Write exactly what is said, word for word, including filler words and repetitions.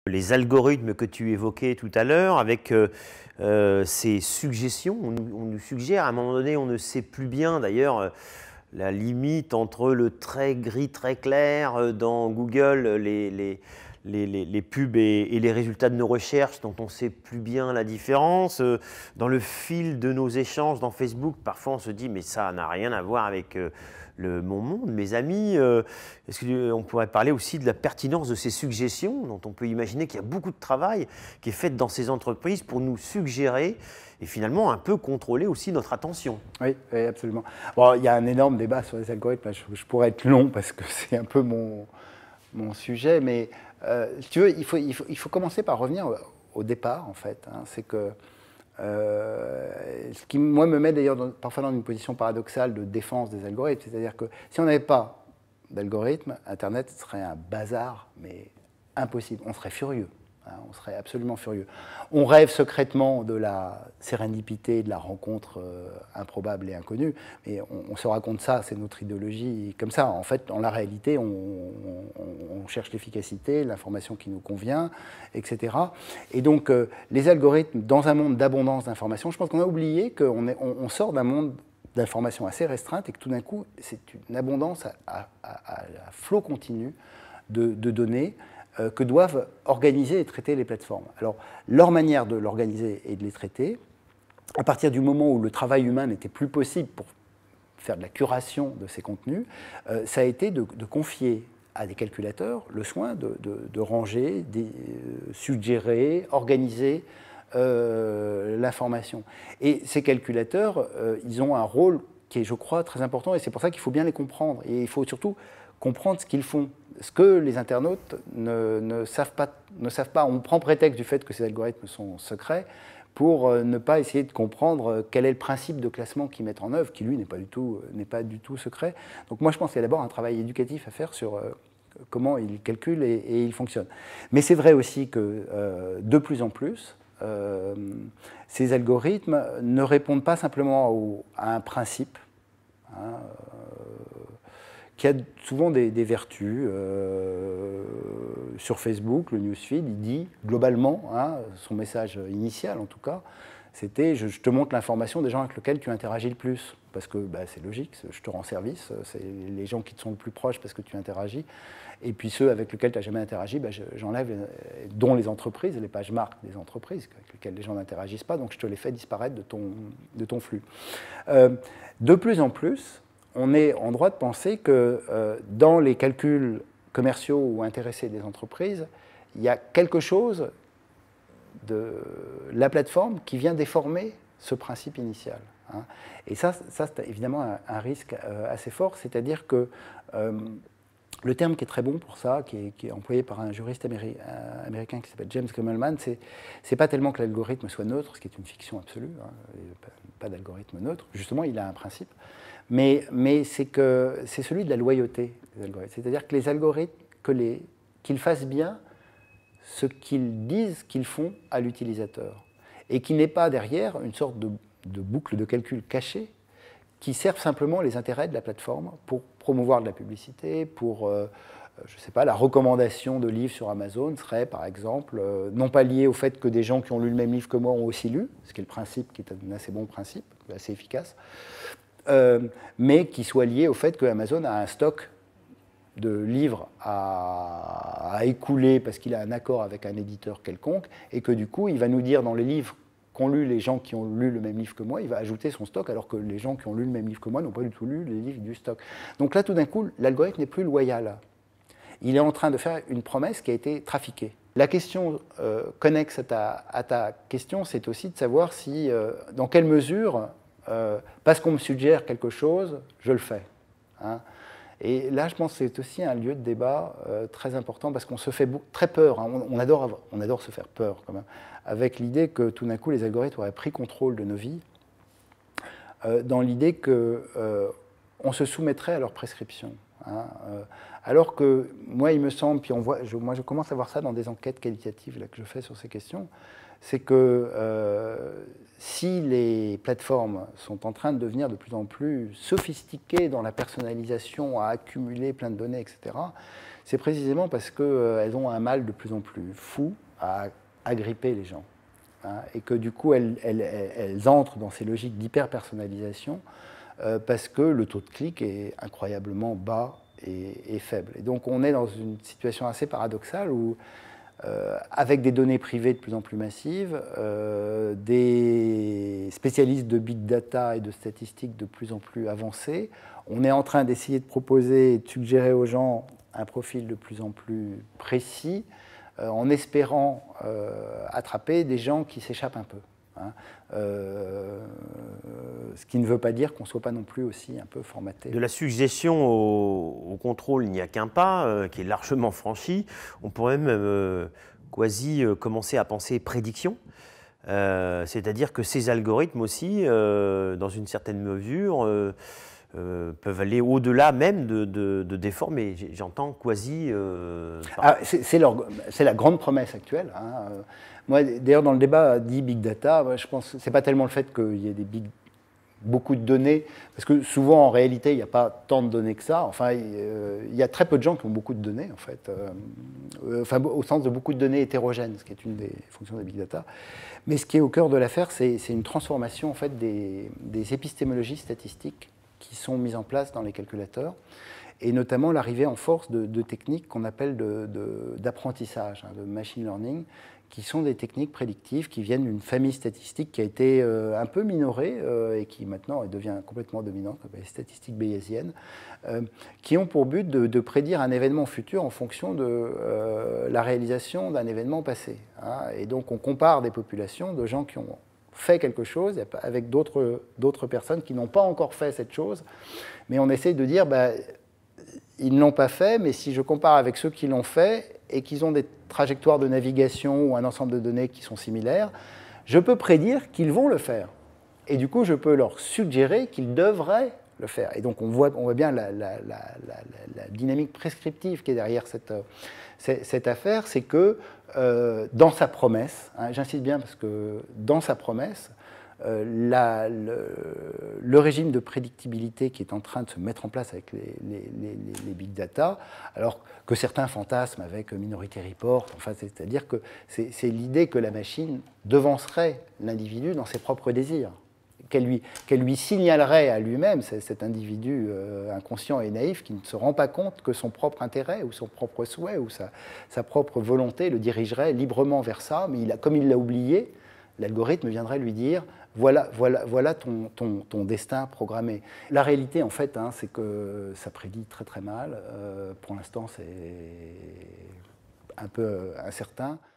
Les algorithmes que tu évoquais tout à l'heure, avec euh, euh, ces suggestions, on, nous- on nous suggère, à un moment donné, on ne sait plus bien d'ailleurs euh, la limite entre le très gris, très clair euh, dans Google, les, les, les, les- les pubs et, et les résultats de nos recherches dont on ne sait plus bien la différence. Euh, Dans le fil de nos échanges dans Facebook, parfois on se dit mais ça n'a rien à voir avec euh, le, mon monde, mes amis. Euh, Est-ce qu'on pourrait parler aussi de la pertinence de ces suggestions dont on peut imaginer qu'il y a beaucoup de travail qui est fait dans ces entreprises pour nous suggérer et finalement un peu contrôler aussi notre attention. Oui, oui, absolument. Bon, il y a un énorme débat sur les algorithmes. Je, je pourrais être long parce que c'est un peu mon, mon sujet, mais euh, si tu veux, il faut, il, faut, il faut commencer par revenir au, au départ, en fait. Hein. C'est que euh, ce qui, moi, me met d'ailleurs dans- parfois dans une position paradoxale de défense des algorithmes. C'est-à-dire que si on n'avait pas d'algorithmes, Internet serait un bazar, mais impossible. On serait furieux. Hein, on serait absolument furieux. On rêve secrètement de la sérendipité, de la rencontre euh, improbable et inconnue, mais on, on se raconte ça, c'est notre idéologie comme ça. En fait, dans la réalité, on, on, on cherche l'efficacité, l'information qui nous convient, et cetera. Et donc, euh, les algorithmes, dans un monde d'abondance d'informations, je pense qu'on a oublié qu'on on, on sort d'un monde d'informations assez restreinte et que tout d'un coup, c'est une abondance à, à, à, à flot continu de, de données euh, que doivent organiser et traiter les plateformes. Alors, leur manière de l'organiser et de les traiter, à partir du moment où le travail humain n'était plus possible pour faire de la curation de ces contenus, euh, ça a été de, de confier à des calculateurs le soin de, de, de ranger, de euh, suggérer, organiser euh, l'information. Et ces calculateurs, euh, ils ont un rôle qui est, je crois, très important, et c'est pour ça qu'il faut bien les comprendre. Et il faut surtout comprendre ce qu'ils font. Ce que les internautes ne, ne, savent pas, ne savent pas. On prend prétexte du fait que ces algorithmes sont secrets pour ne pas essayer de comprendre quel est le principe de classement qu'ils mettent en œuvre, qui lui n'est pas du tout, n'est pas du tout secret. Donc moi je pense qu'il y a d'abord un travail éducatif à faire sur euh, comment ils calculent et, et ils fonctionnent. Mais c'est vrai aussi que euh, de plus en plus, euh, ces algorithmes ne répondent pas simplement au, à un principe, hein, euh, qui a souvent des, des vertus. Euh, sur Facebook, le newsfeed, il dit globalement, hein, son message initial en tout cas, c'était je, je te montre l'information des gens avec lesquels tu interagis le plus. Parce que bah, c'est logique, je te rends service, c'est les gens qui te sont le plus proches parce que tu interagis. Et puis ceux avec lesquels tu n'as jamais interagi, bah, j'enlève, dont les entreprises, les pages marques des entreprises avec lesquelles les gens n'interagissent pas, donc je te les fais disparaître de ton, de ton flux. Euh, de plus en plus, on est en droit de penser que euh, dans les calculs commerciaux ou intéressés des entreprises, il y a quelque chose de la plateforme qui vient déformer ce principe initial. Hein. Et ça, ça c'est évidemment un, un risque euh, assez fort, c'est-à-dire que euh, le terme qui est très bon pour ça, qui est, qui est employé par un juriste améri euh, américain qui s'appelle James Gommelman, c'est c'est pas tellement que l'algorithme soit neutre, ce qui est une fiction absolue, hein, pas, pas d'algorithme neutre, justement il a un principe, mais, mais c'est que c'est celui de la loyauté des algorithmes, c'est-à-dire que les algorithmes, que les, qu'ils fassent bien ce qu'ils disent qu'ils font à l'utilisateur, et qu'il n'est pas derrière une sorte de, de boucle de calcul cachée qui servent simplement les intérêts de la plateforme pour promouvoir de la publicité, pour, euh, je ne sais pas, la recommandation de livres sur Amazon serait, par exemple, euh, non pas liée au fait que des gens qui ont lu le même livre que moi ont aussi lu, ce qui est le principe, qui est un assez bon principe, assez efficace, euh, mais qui soit liée au fait que Amazon a un stock de livres à, à écouler parce qu'il a un accord avec un éditeur quelconque, et que du coup, il va nous dire dans les livres qu'ont lu les gens qui ont lu le même livre que moi, il va ajouter son stock, alors que les gens qui ont lu le même livre que moi n'ont pas du tout lu les livres du stock. Donc là, tout d'un coup, l'algorithme n'est plus loyal. Il est en train de faire une promesse qui a été trafiquée. La question euh, connexe à ta, à ta question, c'est aussi de savoir si, euh, dans quelle mesure, euh, parce qu'on me suggère quelque chose, je le fais. Hein. Et là, je pense que c'est aussi un lieu de débat euh, très important parce qu'on se fait très peur. Hein. On, on, adore, on adore se faire peur quand même, avec l'idée que tout d'un coup, les algorithmes auraient pris contrôle de nos vies, euh, dans l'idée qu'on euh, se soumettrait à leurs prescriptions. Hein. Hein, euh, alors que moi, il me semble, puis on voit, je, moi je commence à voir ça dans des enquêtes qualitatives là, que je fais sur ces questions, c'est que euh, si les plateformes sont en train de devenir de plus en plus sophistiquées dans la personnalisation, à accumuler plein de données, et cetera, c'est précisément parce qu'elles euh, ont un mal de plus en plus fou à agripper les gens. Hein, et que du coup, elles, elles, elles entrent dans ces logiques d'hyper-personnalisation euh, parce que le taux de clic est incroyablement bas et, et faible. Et donc, on est dans une situation assez paradoxale où Euh, avec des données privées de plus en plus massives, euh, des spécialistes de big data et de statistiques de plus en plus avancés, on est en train d'essayer de proposer et de suggérer aux gens un profil de plus en plus précis, euh, en espérant euh, attraper des gens qui s'échappent un peu. Hein. Euh, ce qui ne veut pas dire qu'on ne soit pas non plus aussi un peu formaté. De la suggestion au, au contrôle, il n'y a qu'un pas, euh, qui est largement franchi. On pourrait même euh, quasi euh, commencer à penser prédiction. Euh, C'est-à-dire que ces algorithmes aussi, euh, dans une certaine mesure, euh, euh, peuvent aller au-delà même de, de, de déformer. J'entends quasi... Euh, ah, c'est la grande promesse actuelle. Hein. Moi, d'ailleurs, dans le débat dit big data, moi, je pense que ce n'est pas tellement le fait qu'il y ait des big, beaucoup de données, parce que souvent, en réalité, il n'y a pas tant de données que ça. Enfin, il y a très peu de gens qui ont beaucoup de données, en fait. Euh, enfin, au sens de beaucoup de données hétérogènes, ce qui est une des fonctions des big data. Mais ce qui est au cœur de l'affaire, c'est une transformation, en fait, des, des épistémologies statistiques qui sont mises en place dans les calculateurs, et notamment l'arrivée en force de, de techniques qu'on appelle d'apprentissage, de, de, hein, de machine learning, qui sont des techniques prédictives qui viennent d'une famille statistique qui a été euh, un peu minorée euh, et qui maintenant devient complètement dominante, les statistiques bayésiennes, euh, qui ont pour but de, de prédire un événement futur en fonction de euh, la réalisation d'un événement passé. Hein. Et donc on compare des populations de gens qui ont fait quelque chose avec d'autres personnes qui n'ont pas encore fait cette chose, mais on essaye de dire, bah, ils ne l'ont pas fait, mais si je compare avec ceux qui l'ont fait et qu'ils ont des trajectoires de navigation ou un ensemble de données qui sont similaires, je peux prédire qu'ils vont le faire. Et du coup, je peux leur suggérer qu'ils devraient le faire. Et donc, on voit, on voit bien la, la, la, la, la dynamique prescriptive qui est derrière cette, cette affaire, c'est que euh, dans sa promesse, hein, j'insiste bien parce que dans sa promesse, Euh, la, le, le régime de prédictibilité qui est en train de se mettre en place avec les, les, les, les big data, alors que certains fantasment avec Minority Report, enfin, c'est-à-dire que c'est l'idée que la machine devancerait l'individu dans ses propres désirs, qu'elle lui, qu'elle lui signalerait à lui-même, cet individu euh, inconscient et naïf qui ne se rend pas compte que son propre intérêt ou son propre souhait ou sa, sa propre volonté le dirigerait librement vers ça, mais il a, comme il l'a oublié, l'algorithme viendrait lui dire voilà, voilà, voilà ton, ton, ton destin programmé. La réalité, en fait, hein, c'est que ça prédit très très mal. Euh, pour l'instant, c'est un peu incertain.